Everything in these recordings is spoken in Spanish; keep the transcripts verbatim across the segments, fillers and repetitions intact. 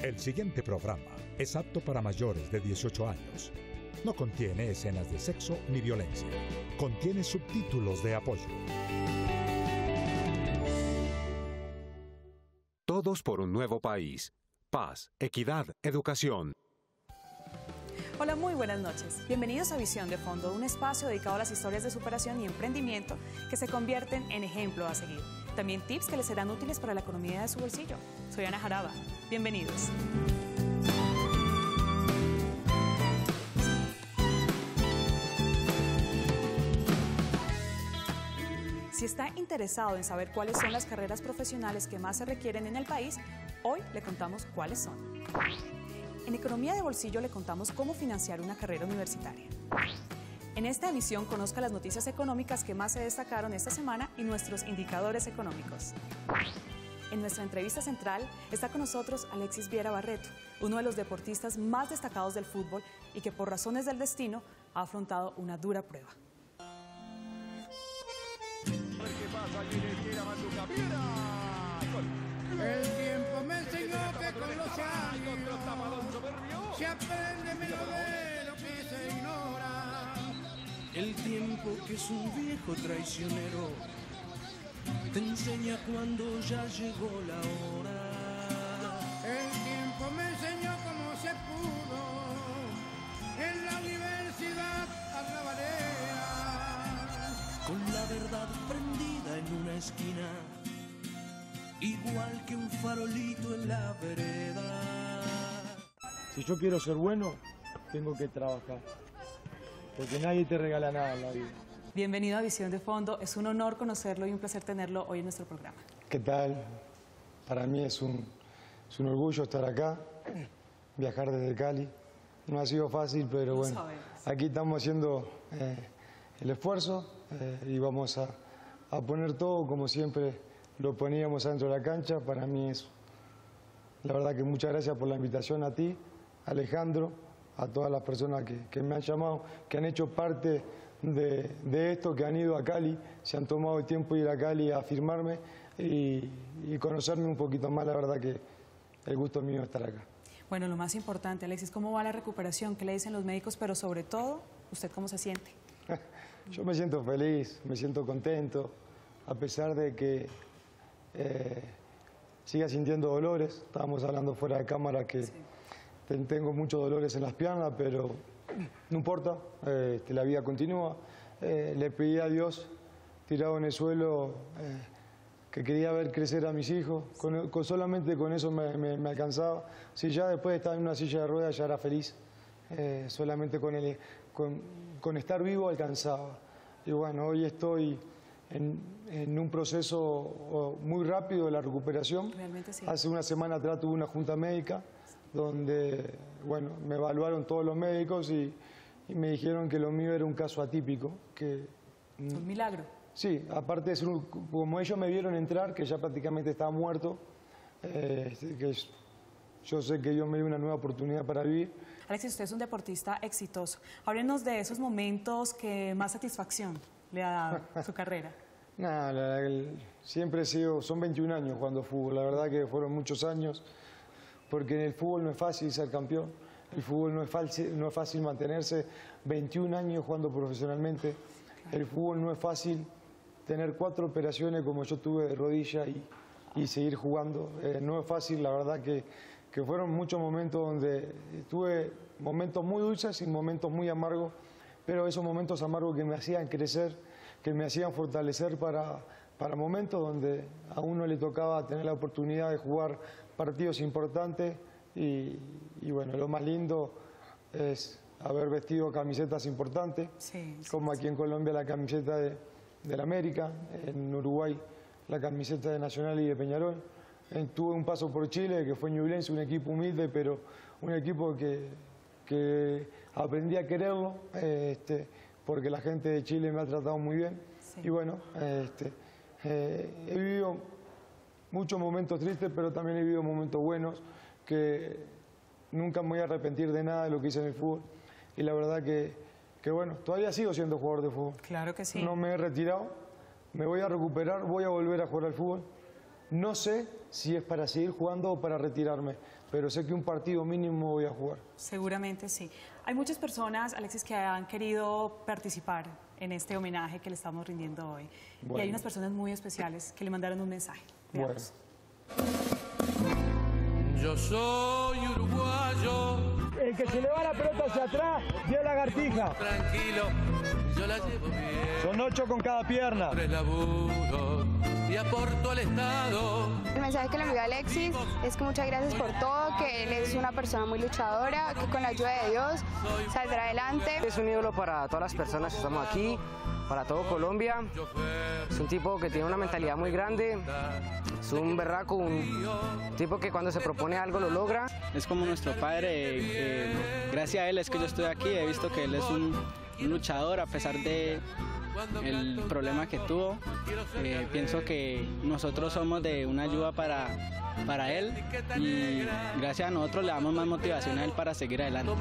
El siguiente programa es apto para mayores de dieciocho años. No contiene escenas de sexo ni violencia. Contiene subtítulos de apoyo. Todos por un nuevo país. Paz, equidad, educación. Hola, muy buenas noches. Bienvenidos a Visión de Fondo, un espacio dedicado a las historias de superación y emprendimiento que se convierten en ejemplo a seguir. También tips que les serán útiles para la economía de su bolsillo. Soy Ana Jaraba. Bienvenidos. Si está interesado en saber cuáles son las carreras profesionales que más se requieren en el país, hoy le contamos cuáles son. En Economía de Bolsillo le contamos cómo financiar una carrera universitaria. En esta emisión conozca las noticias económicas que más se destacaron esta semana y nuestros indicadores económicos. En nuestra entrevista central está con nosotros Alexis Viera Barreto, uno de los deportistas más destacados del fútbol y que por razones del destino ha afrontado una dura prueba. El tiempo me enseñó que con los años se aprende menos de lo que se ignora. El tiempo, que es un viejo traicionero, te enseña cuando ya llegó la hora. El tiempo me enseñó cómo se pudo en la universidad arrabalera, con la verdad prendida en una esquina, igual que un farolito en la vereda. Si yo quiero ser bueno, tengo que trabajar, porque nadie te regala nada en la vida. Bienvenido a Visión de Fondo, es un honor conocerlo y un placer tenerlo hoy en nuestro programa. ¿Qué tal? Para mí es un, es un orgullo estar acá, viajar desde Cali. No ha sido fácil, pero bueno, aquí estamos haciendo eh, el esfuerzo eh, y vamos a, a poner todo como siempre lo poníamos adentro de la cancha. Para mí es, la verdad que muchas gracias por la invitación a ti, Alejandro, a todas las personas que, que me han llamado, que han hecho parte de, de esto, que han ido a Cali, se han tomado el tiempo de ir a Cali a firmarme y, y conocerme un poquito más. La verdad que el gusto es mío estar acá. Bueno, lo más importante, Alexis, ¿cómo va la recuperación? ¿Qué le dicen los médicos? Pero sobre todo, ¿usted cómo se siente? Yo me siento feliz, me siento contento, a pesar de que eh, siga sintiendo dolores. Estábamos hablando fuera de cámara que sí. Tengo muchos dolores en las piernas, pero no importa, eh, la vida continúa. Eh, le pedí a Dios, tirado en el suelo, eh, que quería ver crecer a mis hijos. Con, con, solamente con eso me, me, me alcanzaba. Si ya después de estar en una silla de ruedas ya era feliz, eh, solamente con, el, con, con estar vivo alcanzaba. Y bueno, hoy estoy en, en un proceso muy rápido de la recuperación. Realmente sí. Hace una semana atrás tuve una junta médica donde, bueno, me evaluaron todos los médicos y, y me dijeron que lo mío era un caso atípico. Que, un milagro. Sí, aparte de ser un, como ellos me vieron entrar, que ya prácticamente estaba muerto, eh, que yo sé que Dios me dio una nueva oportunidad para vivir. Alexis, usted es un deportista exitoso. Háblenos de esos momentos que más satisfacción le ha dado su carrera. Nada, la, el, siempre he sido, son veintiún años jugando fútbol, la verdad que fueron muchos años, porque en el fútbol no es fácil ser campeón, el fútbol no es fácil, no es fácil mantenerse veintiún años jugando profesionalmente, el fútbol no es fácil tener cuatro operaciones como yo tuve de rodilla y, y seguir jugando, eh, no es fácil, la verdad que, que fueron muchos momentos donde tuve momentos muy dulces y momentos muy amargos, pero esos momentos amargos que me hacían crecer, que me hacían fortalecer para, para momentos donde a uno le tocaba tener la oportunidad de jugar partidos importantes y, y bueno, lo más lindo es haber vestido camisetas importantes, sí, sí, como aquí sí. en Colombia la camiseta de, de la América, en Uruguay la camiseta de Nacional y de Peñarol. Eh, tuve un paso por Chile, que fue Ñublense, un equipo humilde, pero un equipo que, que aprendí a quererlo, eh, este, porque la gente de Chile me ha tratado muy bien. Sí. Y bueno, eh, este, eh, he vivido muchos momentos tristes, pero también he vivido momentos buenos, que nunca me voy a arrepentir de nada de lo que hice en el fútbol. Y la verdad que, que bueno, todavía sigo siendo jugador de fútbol. Claro que sí. No me he retirado, me voy a recuperar, voy a volver a jugar al fútbol. No sé si es para seguir jugando o para retirarme, pero sé que un partido mínimo voy a jugar. Seguramente sí. Hay muchas personas, Alexis, que han querido participar en este homenaje que le estamos rindiendo hoy. Bueno. Y hay unas personas muy especiales que le mandaron un mensaje. Veamos. Bueno. Yo soy uruguayo. El que se le va la pelota hacia atrás, dio lagartija. Tranquilo, yo la llevo bien. Son ocho con cada pierna. Laburo y aporto al Estado. El mensaje que le envió a Alexis es que muchas gracias por todo, que él es una persona muy luchadora, que con la ayuda de Dios saldrá adelante. Es un ídolo para todas las personas que estamos aquí, para todo Colombia. Es un tipo que tiene una mentalidad muy grande, es un berraco, un tipo que cuando se propone algo lo logra. Es como nuestro padre, eh, gracias a él es que yo estoy aquí, he visto que él es un, un luchador a pesar de el problema que tuvo. Eh, pienso que nosotros somos de una ayuda para, para él y gracias a nosotros le damos más motivación a él para seguir adelante.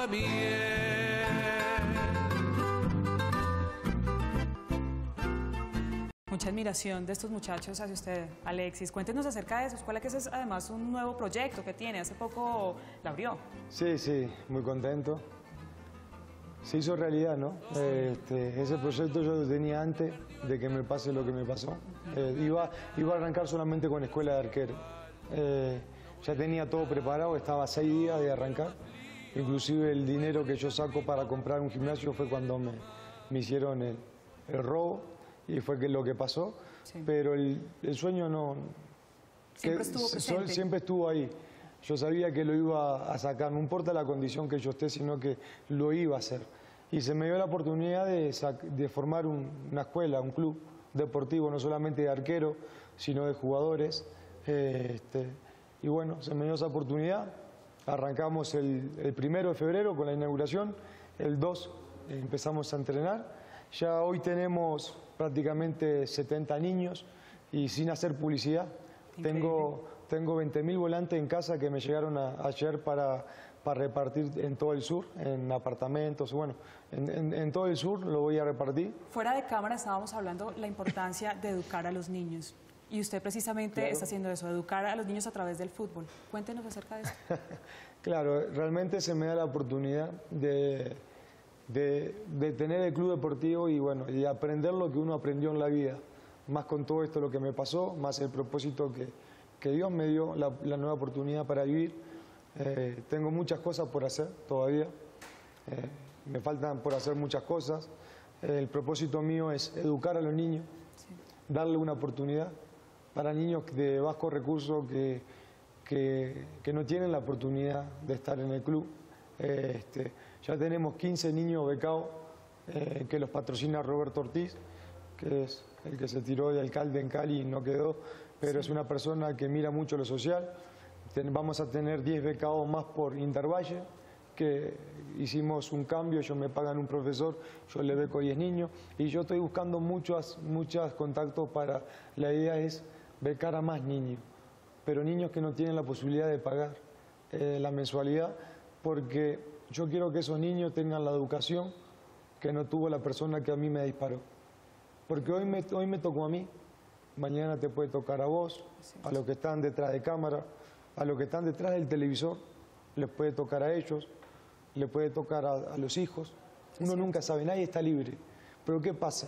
Mucha admiración de estos muchachos hacia usted, Alexis. Cuéntenos acerca de su escuela, que ese es además un nuevo proyecto que tiene. Hace poco la abrió. Sí, sí, muy contento. Se hizo realidad, ¿no? Este, ese proyecto yo lo tenía antes de que me pase lo que me pasó. Eh, iba, iba a arrancar solamente con escuela de arquero. Eh, ya tenía todo preparado, estaba a seis días de arrancar. Inclusive el dinero que yo saco para comprar un gimnasio fue cuando me, me hicieron el, el robo y fue que lo que pasó. Sí. Pero el, el sueño no... Siempre estuvo presente. Siempre estuvo ahí. Yo sabía que lo iba a sacar, no importa la condición que yo esté, sino que lo iba a hacer. Y se me dio la oportunidad de, de formar un, una escuela, un club deportivo, no solamente de arquero, sino de jugadores. Eh, este, y bueno, se me dio esa oportunidad. Arrancamos el, el primero de febrero con la inauguración, el dos eh, empezamos a entrenar. Ya hoy tenemos prácticamente setenta niños y sin hacer publicidad. Increíble. Tengo... Tengo veinte mil volantes en casa que me llegaron a, ayer para, para repartir en todo el sur, en apartamentos, bueno, en, en, en todo el sur lo voy a repartir. Fuera de cámara estábamos hablando la importancia de educar a los niños. Y usted precisamente claro. está haciendo eso, educar a los niños a través del fútbol. Cuéntenos acerca de eso. Claro, realmente se me da la oportunidad de, de, de tener el club deportivo y, bueno, y aprender lo que uno aprendió en la vida. Más con todo esto lo que me pasó, más el propósito que... que Dios me dio la, la nueva oportunidad para vivir. Eh, tengo muchas cosas por hacer todavía, eh, me faltan por hacer muchas cosas. Eh, el propósito mío es educar a los niños, sí. darle una oportunidad para niños de bajos recursos que, que, que no tienen la oportunidad de estar en el club. Eh, este, ya tenemos quince niños becados eh, que los patrocina Roberto Ortiz, que es el que se tiró de alcalde en Cali y no quedó, pero sí. es una persona que mira mucho lo social. Ten, vamos a tener diez becados más por Intervalle, que hicimos un cambio, ellos me pagan un profesor, yo le beco diez niños, y yo estoy buscando muchos, muchos contactos para, la idea es becar a más niños, pero niños que no tienen la posibilidad de pagar eh, la mensualidad, porque yo quiero que esos niños tengan la educación que no tuvo la persona que a mí me disparó. Porque hoy me, hoy me tocó a mí, mañana te puede tocar a vos, a los que están detrás de cámara, a los que están detrás del televisor, les puede tocar a ellos, les puede tocar a, a los hijos. Uno nunca sabe, nadie está libre. Pero ¿qué pasa?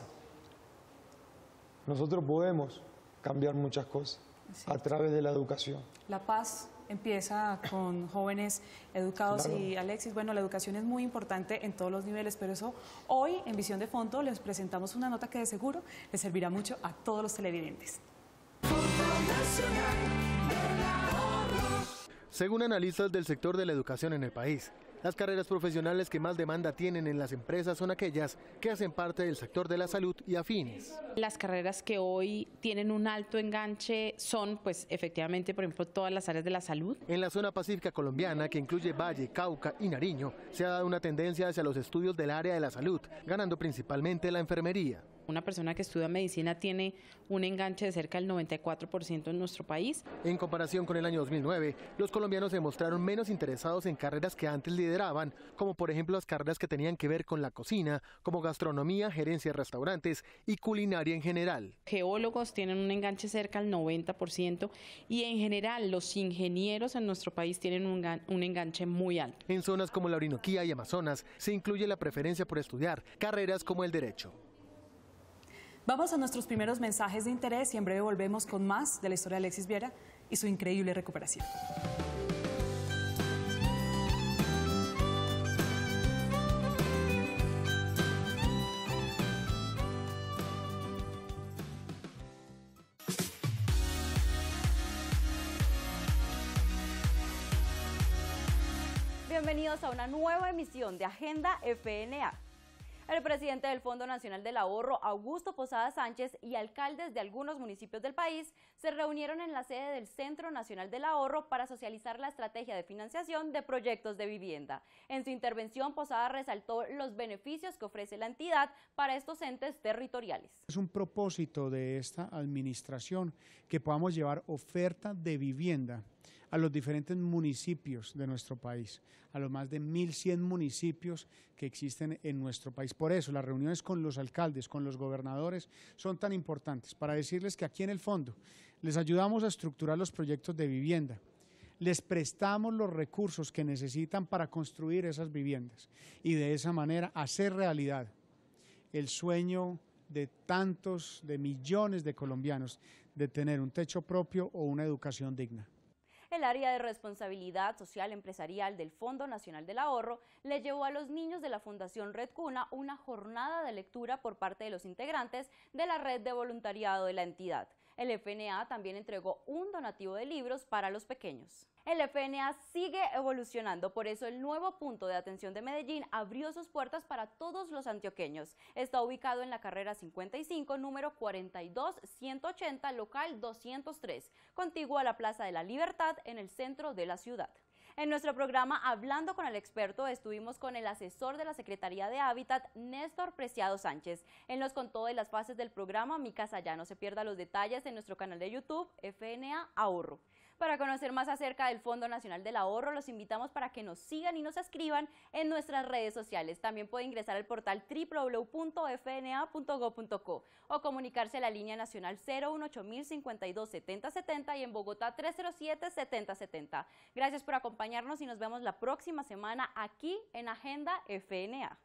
Nosotros podemos cambiar muchas cosas a través de la educación. La paz empieza con jóvenes educados claro. y Alexis, bueno, la educación es muy importante en todos los niveles, pero eso hoy en Visión de Fondo les presentamos una nota que de seguro les servirá mucho a todos los televidentes. Según analistas del sector de la educación en el país, las carreras profesionales que más demanda tienen en las empresas son aquellas que hacen parte del sector de la salud y afines. Las carreras que hoy tienen un alto enganche son, pues, efectivamente, por ejemplo, todas las áreas de la salud. En la zona pacífica colombiana, que incluye Valle, Cauca y Nariño, se ha dado una tendencia hacia los estudios del área de la salud, ganando principalmente la enfermería. Una persona que estudia medicina tiene un enganche de cerca del noventa y cuatro por ciento en nuestro país. En comparación con el año dos mil nueve, los colombianos se mostraron menos interesados en carreras que antes lideraban, como por ejemplo las carreras que tenían que ver con la cocina, como gastronomía, gerencia de restaurantes y culinaria en general. Geólogos tienen un enganche cerca al noventa por ciento y en general los ingenieros en nuestro país tienen un, un enganche muy alto. En zonas como la Orinoquía y Amazonas se incluye la preferencia por estudiar carreras como el derecho. Vamos a nuestros primeros mensajes de interés y en breve volvemos con más de la historia de Alexis Viera y su increíble recuperación. Bienvenidos a una nueva emisión de Agenda F N A. El presidente del Fondo Nacional del Ahorro, Augusto Posada Sánchez, y alcaldes de algunos municipios del país se reunieron en la sede del Centro Nacional del Ahorro para socializar la estrategia de financiación de proyectos de vivienda. En su intervención, Posada resaltó los beneficios que ofrece la entidad para estos entes territoriales. Es un propósito de esta administración que podamos llevar oferta de vivienda a los diferentes municipios de nuestro país, a los más de mil cien municipios que existen en nuestro país. Por eso las reuniones con los alcaldes, con los gobernadores, son tan importantes, para decirles que aquí en el fondo les ayudamos a estructurar los proyectos de vivienda, les prestamos los recursos que necesitan para construir esas viviendas y de esa manera hacer realidad el sueño de tantos, de millones de colombianos de tener un techo propio o una educación digna. El área de responsabilidad social empresarial del Fondo Nacional del Ahorro le llevó a los niños de la Fundación Red Cuna una jornada de lectura por parte de los integrantes de la red de voluntariado de la entidad. El F N A también entregó un donativo de libros para los pequeños. El F N A sigue evolucionando, por eso el nuevo punto de atención de Medellín abrió sus puertas para todos los antioqueños. Está ubicado en la carrera cincuenta y cinco, número cuarenta y dos ciento ochenta, local doscientos tres, contiguo a la Plaza de la Libertad, en el centro de la ciudad. En nuestro programa Hablando con el Experto estuvimos con el asesor de la Secretaría de Hábitat, Néstor Preciado Sánchez. Él nos contó de las fases del programa Mi Casa Ya. No se pierda los detalles en nuestro canal de YouTube, F N A Ahorro. Para conocer más acerca del Fondo Nacional del Ahorro, los invitamos para que nos sigan y nos escriban en nuestras redes sociales. También puede ingresar al portal doble u doble u doble u punto f n a punto gob punto co o comunicarse a la línea nacional cero uno ocho mil cincuenta y dos setenta setenta y en Bogotá tres cero siete setenta setenta. Gracias por acompañarnos y nos vemos la próxima semana aquí en Agenda F N A.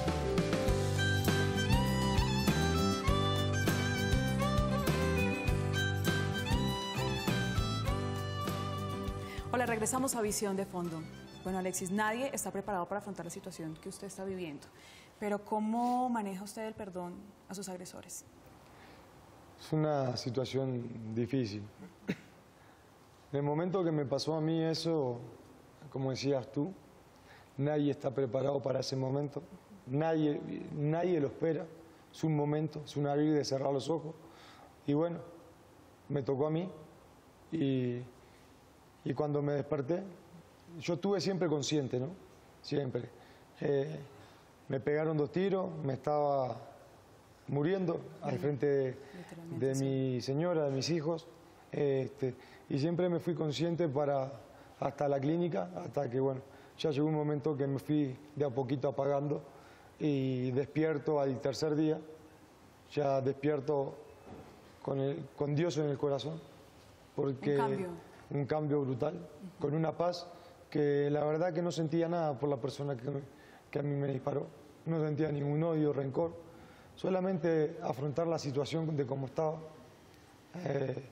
Hola, regresamos a Visión de Fondo. Bueno, Alexis, nadie está preparado para afrontar la situación que usted está viviendo, pero ¿cómo maneja usted el perdón a sus agresores? Es una situación difícil. En el momento que me pasó a mí eso, como decías tú, nadie está preparado para ese momento, nadie, nadie lo espera, es un momento, es un abrir y cerrar los ojos, y bueno, me tocó a mí, y... Y cuando me desperté, yo estuve siempre consciente, ¿no? Siempre. Eh, me pegaron dos tiros, me estaba muriendo al frente de, de mi señora, de mis hijos. Eh, este, y siempre me fui consciente para hasta la clínica, hasta que, bueno, ya llegó un momento que me fui de a poquito apagando y despierto al tercer día, ya despierto con, el, con Dios en el corazón. Porque, un cambio. Un cambio brutal, uh-huh. Con una paz que la verdad que no sentía nada por la persona que, me, que a mí me disparó. No sentía ningún odio, rencor, solamente afrontar la situación de cómo estaba. Eh,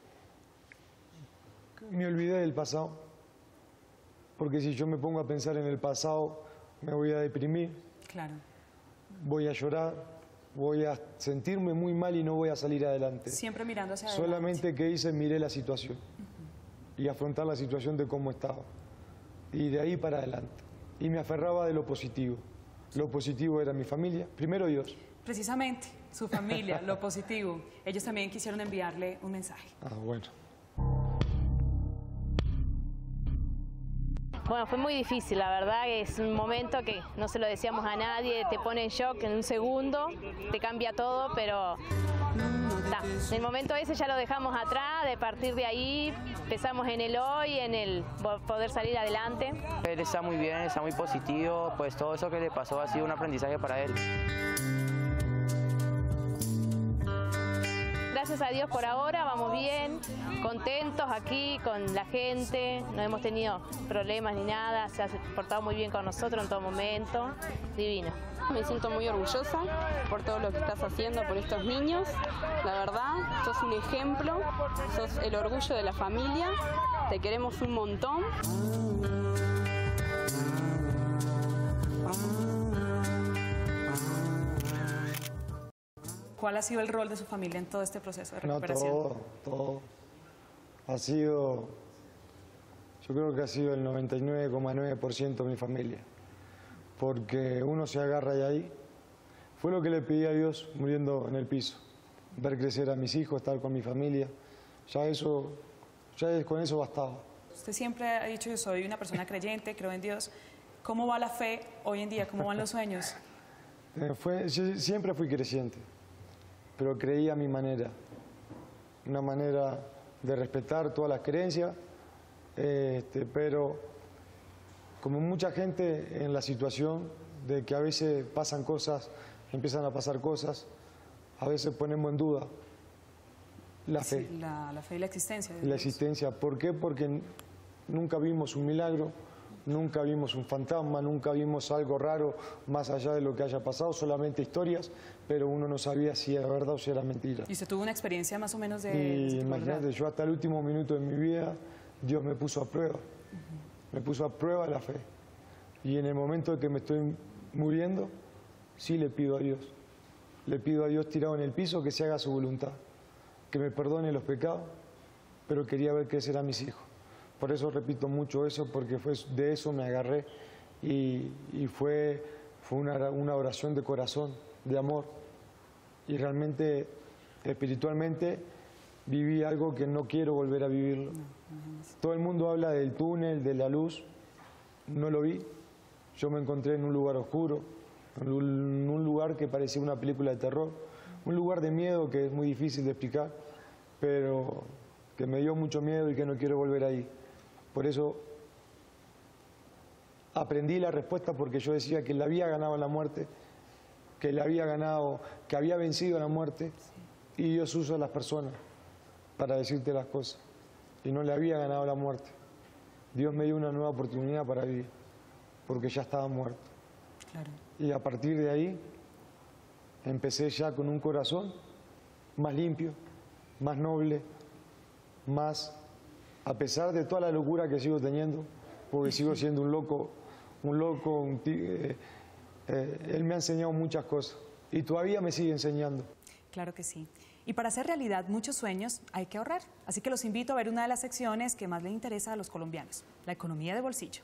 me olvidé del pasado, porque si yo me pongo a pensar en el pasado me voy a deprimir, claro. Voy a llorar, voy a sentirme muy mal y no voy a salir adelante. Siempre mirando hacia adelante. Solamente que hice, miré la situación. Y afrontar la situación de cómo estaba. Y de ahí para adelante. Y me aferraba de lo positivo. Lo positivo era mi familia, primero Dios. Precisamente, su familia, lo positivo. Ellos también quisieron enviarle un mensaje. Ah, bueno. Bueno, fue muy difícil, la verdad, es un momento que no se lo decíamos a nadie, te pone en shock en un segundo, te cambia todo, pero ta, el momento ese ya lo dejamos atrás, de partir de ahí pensamos en el hoy, en el poder salir adelante. Él está muy bien, está muy positivo, pues todo eso que le pasó ha sido un aprendizaje para él. Gracias a Dios por ahora, vamos bien, contentos aquí con la gente, no hemos tenido problemas ni nada, se ha portado muy bien con nosotros en todo momento, divino. Me siento muy orgullosa por todo lo que estás haciendo por estos niños, la verdad, sos un ejemplo, sos el orgullo de la familia, te queremos un montón. ¿Cuál ha sido el rol de su familia en todo este proceso de recuperación? No, todo, todo. Ha sido, yo creo que ha sido el noventa y nueve coma nueve por ciento de mi familia, porque uno se agarra de ahí. Fue lo que le pedí a Dios muriendo en el piso, ver crecer a mis hijos, estar con mi familia, ya eso, ya con eso bastaba. Usted siempre ha dicho, yo soy una persona creyente, creo en Dios. ¿Cómo va la fe hoy en día? ¿Cómo van los sueños? Eh, fue, yo siempre fui creyente, pero creí a mi manera, una manera de respetar todas las creencias, eh, este, pero como mucha gente en la situación de que a veces pasan cosas, empiezan a pasar cosas, a veces ponemos en duda la fe. Sí, la, la fe y la existencia. De la Dios. existencia. ¿Por qué? Porque nunca vimos un milagro, nunca vimos un fantasma, nunca vimos algo raro más allá de lo que haya pasado, solamente historias, pero uno no sabía si era verdad o si era mentira. ¿Y usted tuvo una experiencia más o menos de...? Y de imagínate, yo hasta el último minuto de mi vida, Dios me puso a prueba, uh-huh. me puso a prueba la fe. Y en el momento de que me estoy muriendo, sí le pido a Dios, le pido a Dios tirado en el piso que se haga su voluntad, que me perdone los pecados, pero quería ver crecer a mis hijos. Por eso repito mucho eso, porque fue de eso me agarré y, y fue, fue una, una oración de corazón, de amor. Y realmente, espiritualmente, viví algo que no quiero volver a vivirlo. Todo el mundo habla del túnel, de la luz, no lo vi. Yo me encontré en un lugar oscuro, en un lugar que parecía una película de terror, un lugar de miedo que es muy difícil de explicar, pero que me dio mucho miedo y que no quiero volver ahí. Por eso aprendí la respuesta, porque yo decía que le había ganado la muerte, que le había ganado, que había vencido la muerte, y Dios usa a las personas para decirte las cosas, y no le había ganado la muerte. Dios me dio una nueva oportunidad para vivir, porque ya estaba muerto. Claro. Y a partir de ahí empecé ya con un corazón más limpio, más noble, más... a pesar de toda la locura que sigo teniendo, porque sigo siendo un loco, un loco, un eh, eh, él me ha enseñado muchas cosas y todavía me sigue enseñando. Claro que sí. Y para hacer realidad muchos sueños hay que ahorrar. Así que los invito a ver una de las secciones que más le interesa a los colombianos, la economía de bolsillo.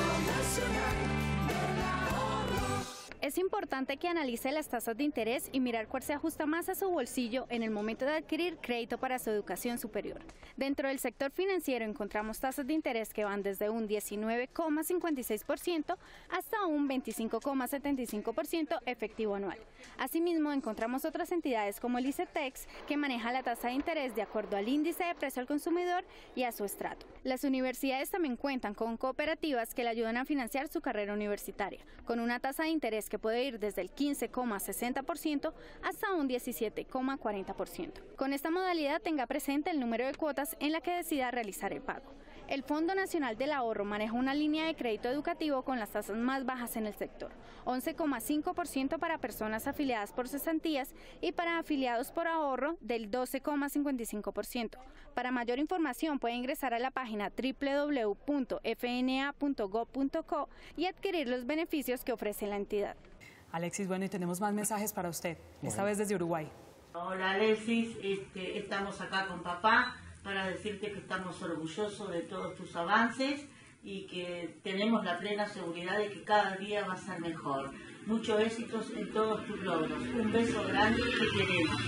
Es importante que analice las tasas de interés y mirar cuál se ajusta más a su bolsillo en el momento de adquirir crédito para su educación superior. Dentro del sector financiero encontramos tasas de interés que van desde un diecinueve coma cincuenta y seis por ciento hasta un veinticinco coma setenta y cinco por ciento efectivo anual. Asimismo, encontramos otras entidades como el ICETEX, que maneja la tasa de interés de acuerdo al índice de precio al consumidor y a su estrato. Las universidades también cuentan con cooperativas que le ayudan a financiar su carrera universitaria, con una tasa de interés que puede ir desde el quince coma sesenta por ciento hasta un diecisiete coma cuarenta por ciento. Con esta modalidad tenga presente el número de cuotas en la que decida realizar el pago. El Fondo Nacional del Ahorro maneja una línea de crédito educativo con las tasas más bajas en el sector, once coma cinco por ciento para personas afiliadas por cesantías y para afiliados por ahorro del doce coma cincuenta y cinco por ciento. Para mayor información puede ingresar a la página doble u doble u doble u punto f n a punto gob punto co y adquirir los beneficios que ofrece la entidad. Alexis, bueno, y tenemos más mensajes para usted, esta vez desde Uruguay. Hola Alexis, este, estamos acá con papá para decirte que estamos orgullosos de todos tus avances y que tenemos la plena seguridad de que cada día va a ser mejor. Muchos éxitos en todos tus logros. Un beso grande y te queremos.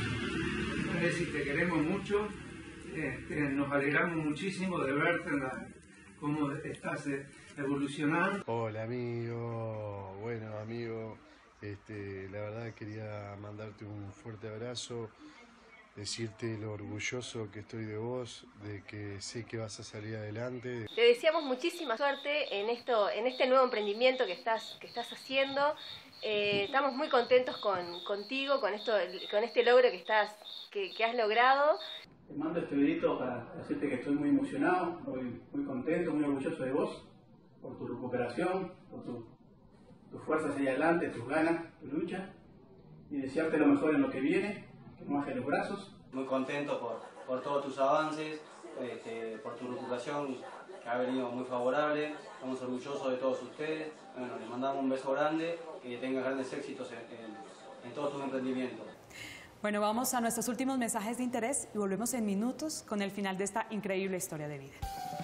Alexis, te queremos mucho. Este, nos alegramos muchísimo de verte en la, cómo estás evolucionando. Hola amigo, bueno amigo, este, la verdad quería mandarte un fuerte abrazo, decirte lo orgulloso que estoy de vos, de que sé que vas a salir adelante. Te deseamos muchísima suerte en esto, en este nuevo emprendimiento que estás, que estás haciendo. Eh, estamos muy contentos con, contigo, con esto, con este logro que estás, que, que has logrado. Te mando este videito para decirte que estoy muy emocionado, muy, muy contento, muy orgulloso de vos, por tu recuperación, por tu, tus fuerzas hacia adelante, tus ganas, tu lucha, y desearte lo mejor en lo que viene, que no bajes los brazos. Muy contento por, por todos tus avances, este, por tu recuperación que ha venido muy favorable, estamos orgullosos de todos ustedes. Bueno, les mandamos un beso grande y que tengan grandes éxitos en, en, en todos tus emprendimientos. Bueno, vamos a nuestros últimos mensajes de interés y volvemos en minutos con el final de esta increíble historia de vida.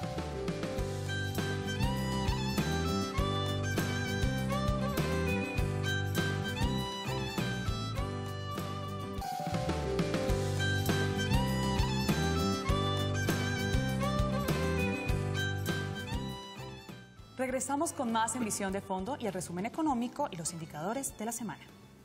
Regresamos con más en Visión de Fondo y el resumen económico y los indicadores de la semana.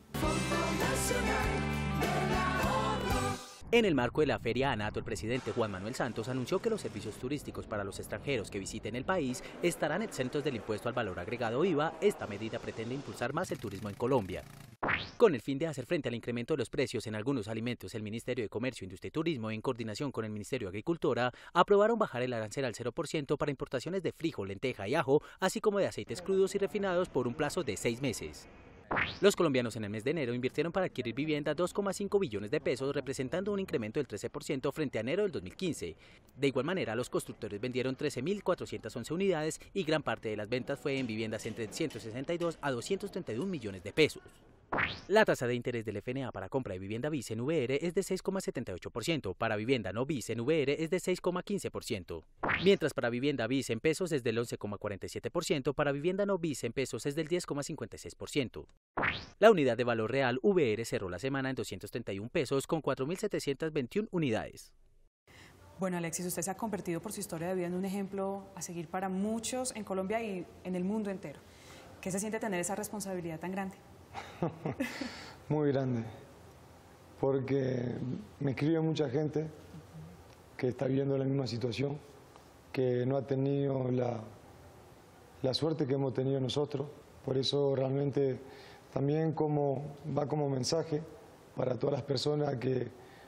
En el marco de la Feria ANATO, el presidente Juan Manuel Santos anunció que los servicios turísticos para los extranjeros que visiten el país estarán exentos del impuesto al valor agregado I V A. Esta medida pretende impulsar más el turismo en Colombia. Con el fin de hacer frente al incremento de los precios en algunos alimentos, el Ministerio de Comercio, Industria y Turismo, en coordinación con el Ministerio de Agricultura, aprobaron bajar el arancel al cero por ciento para importaciones de frijol, lenteja y ajo, así como de aceites crudos y refinados por un plazo de seis meses. Los colombianos en el mes de enero invirtieron para adquirir vivienda dos coma cinco billones de pesos, representando un incremento del trece por ciento frente a enero del dos mil quince. De igual manera, los constructores vendieron trece mil cuatrocientas once unidades y gran parte de las ventas fue en viviendas entre ciento sesenta y dos a doscientos treinta y un millones de pesos. La tasa de interés del F N A para compra de vivienda BIS en V R es de seis coma setenta y ocho por ciento, para vivienda no BIS en V R es de seis coma quince por ciento, mientras para vivienda BIS en pesos es del once coma cuarenta y siete por ciento, para vivienda no BIS en pesos es del diez coma cincuenta y seis por ciento. La unidad de valor real V R cerró la semana en doscientos treinta y un pesos con cuatro mil setecientas veintiuna unidades. Bueno, Alexis, usted se ha convertido por su historia de vida en un ejemplo a seguir para muchos en Colombia y en el mundo entero. ¿Qué se siente tener esa responsabilidad tan grande? Muy grande, porque me escribe mucha gente que está viviendo la misma situación, que no ha tenido la, la suerte que hemos tenido nosotros. Por eso realmente también como, va como mensaje para todas las personas que,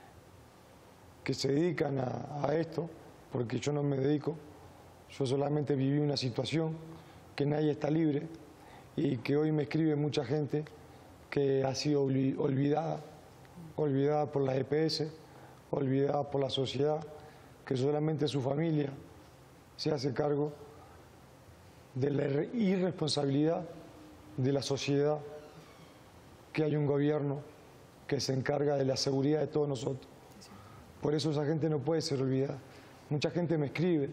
que se dedican a, a esto, porque yo no me dedico, yo solamente viví una situación que nadie está libre, y que hoy me escribe mucha gente que ha sido olvidada, olvidada por la E P S, olvidada por la sociedad, que solamente su familia se hace cargo de la irresponsabilidad de la sociedad, que hay un gobierno que se encarga de la seguridad de todos nosotros. Por eso esa gente no puede ser olvidada. Mucha gente me escribe,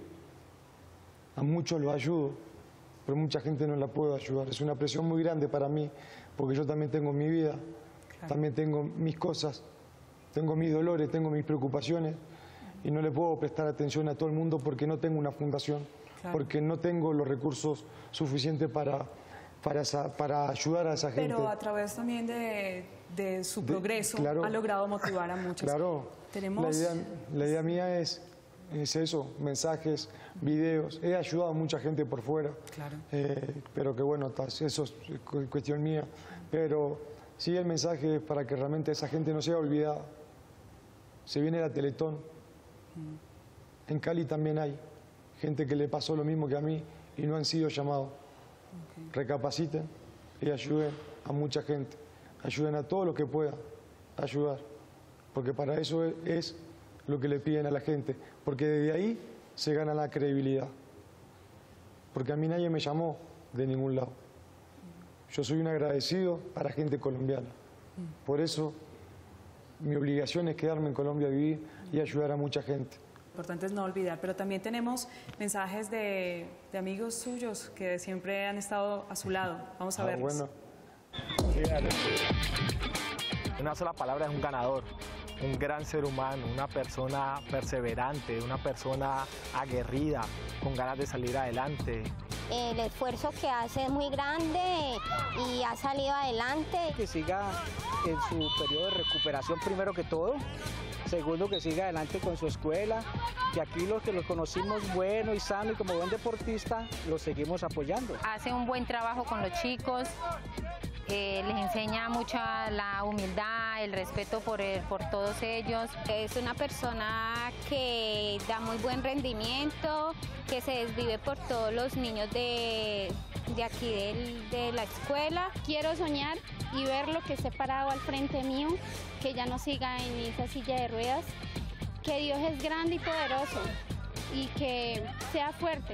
a muchos los ayudo, pero mucha gente no la puedo ayudar. Es una presión muy grande para mí, porque yo también tengo mi vida, claro. También tengo mis cosas, tengo mis dolores, tengo mis preocupaciones, y no le puedo prestar atención a todo el mundo porque no tengo una fundación, claro. Porque no tengo los recursos suficientes para, para, esa, para ayudar a esa gente. Pero a través también de, de su progreso de, claro, ha logrado motivar a muchos. Claro, Tenemos... la, idea, la idea mía es... es eso, mensajes, videos. He ayudado a mucha gente por fuera, claro. eh, pero que bueno, eso es cuestión mía. Pero sí, el mensaje es para que realmente esa gente no sea olvidada. Se viene la Teletón. Mm. En Cali también hay gente que le pasó lo mismo que a mí y no han sido llamados. Okay. Recapaciten y ayuden a mucha gente. Ayuden a todo lo que puedan ayudar, porque para eso es... es lo que le piden a la gente, porque desde ahí se gana la credibilidad. Porque a mí nadie me llamó de ningún lado. Yo soy un agradecido a la gente colombiana. Por eso mi obligación es quedarme en Colombia a vivir y ayudar a mucha gente. Lo importante es no olvidar, pero también tenemos mensajes de, de amigos suyos que siempre han estado a su lado. Vamos a ah, verlos. Bueno. Una sola palabra es un ganador. un gran ser humano, una persona perseverante, una persona aguerrida, con ganas de salir adelante. El esfuerzo que hace es muy grande y ha salido adelante. Que siga en su periodo de recuperación primero que todo. Segundo, que siga adelante con su escuela, que aquí los que los conocimos bueno y sano y como buen deportista, los seguimos apoyando. Hace un buen trabajo con los chicos, eh, les enseña mucha la humildad, el respeto por, el, por todos ellos. Es una persona que da muy buen rendimiento, que se desvive por todos los niños de, de aquí del, de la escuela. Quiero soñar y verlo que esté parado al frente mío, que ya no siga en esa silla de ruedas, que Dios es grande y poderoso y que sea fuerte.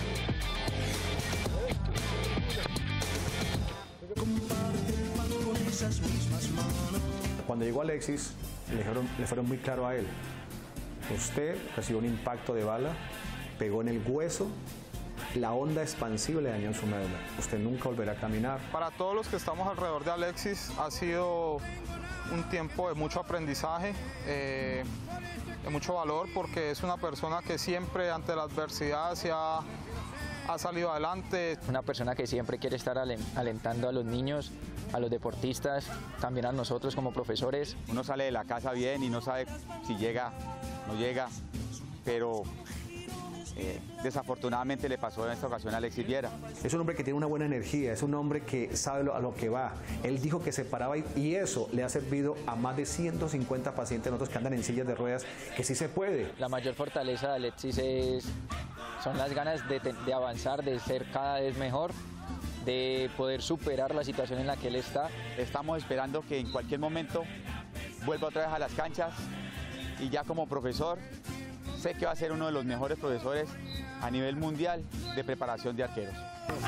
Cuando llegó Alexis, le fueron, le fueron muy claro a él. Usted recibió un impacto de bala, pegó en el hueso, la onda expansiva le dañó en su médula. Usted nunca volverá a caminar. Para todos los que estamos alrededor de Alexis, ha sido un tiempo de mucho aprendizaje, eh, de mucho valor, porque es una persona que siempre ante la adversidad se ha, ha salido adelante. Una persona que siempre quiere estar alentando a los niños, a los deportistas, también a nosotros como profesores. Uno sale de la casa bien y no sabe si llega, no llega, pero eh, desafortunadamente le pasó en esta ocasión a Alexis Viera. Es un hombre que tiene una buena energía, es un hombre que sabe lo, a lo que va. Él dijo que se paraba y, y eso le ha servido a más de ciento cincuenta pacientes nosotros que andan en sillas de ruedas, que sí se puede. La mayor fortaleza de Alexis es, son las ganas de, de avanzar, de ser cada vez mejor, de poder superar la situación en la que él está. Estamos esperando que en cualquier momento vuelva otra vez a las canchas y ya como profesor sé que va a ser uno de los mejores profesores a nivel mundial de preparación de arqueros.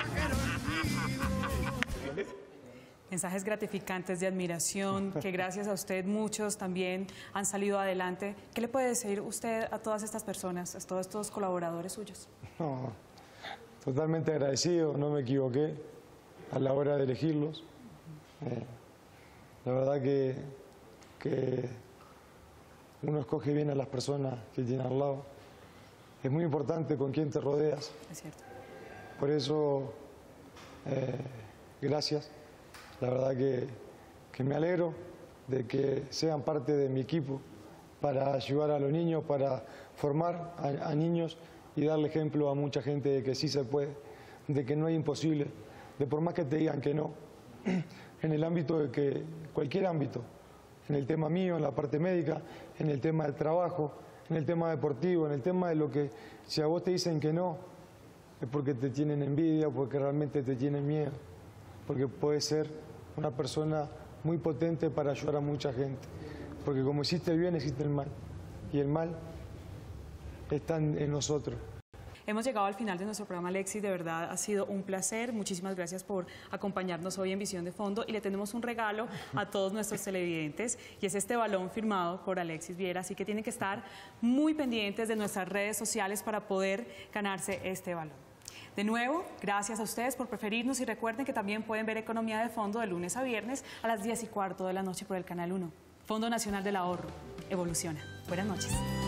Mensajes gratificantes de admiración, que gracias a usted muchos también han salido adelante. ¿Qué le puede decir usted a todas estas personas, a todos estos colaboradores suyos? No, totalmente agradecido, no me equivoqué a la hora de elegirlos. Eh, la verdad que, que uno escoge bien a las personas que tiene al lado. Es muy importante con quién te rodeas. Es cierto. Por eso, eh, gracias. La verdad que, que me alegro de que sean parte de mi equipo para ayudar a los niños, para formar a, a niños y darle ejemplo a mucha gente de que sí se puede, de que no hay imposible, de por más que te digan que no, en el ámbito de que, cualquier ámbito, en el tema mío, en la parte médica, en el tema del trabajo, en el tema deportivo, en el tema de lo que, si a vos te dicen que no, es porque te tienen envidia, porque realmente te tienen miedo, porque puedes ser una persona muy potente para ayudar a mucha gente, porque como existe el bien, existe el mal, y el mal está en, en nosotros. Hemos llegado al final de nuestro programa, Alexis, de verdad ha sido un placer, muchísimas gracias por acompañarnos hoy en Visión de Fondo y le tenemos un regalo a todos nuestros televidentes y es este balón firmado por Alexis Viera, así que tienen que estar muy pendientes de nuestras redes sociales para poder ganarse este balón. De nuevo, gracias a ustedes por preferirnos y recuerden que también pueden ver Economía de Fondo de lunes a viernes a las diez y cuarto de la noche por el Canal uno. Fondo Nacional del Ahorro, evoluciona. Buenas noches.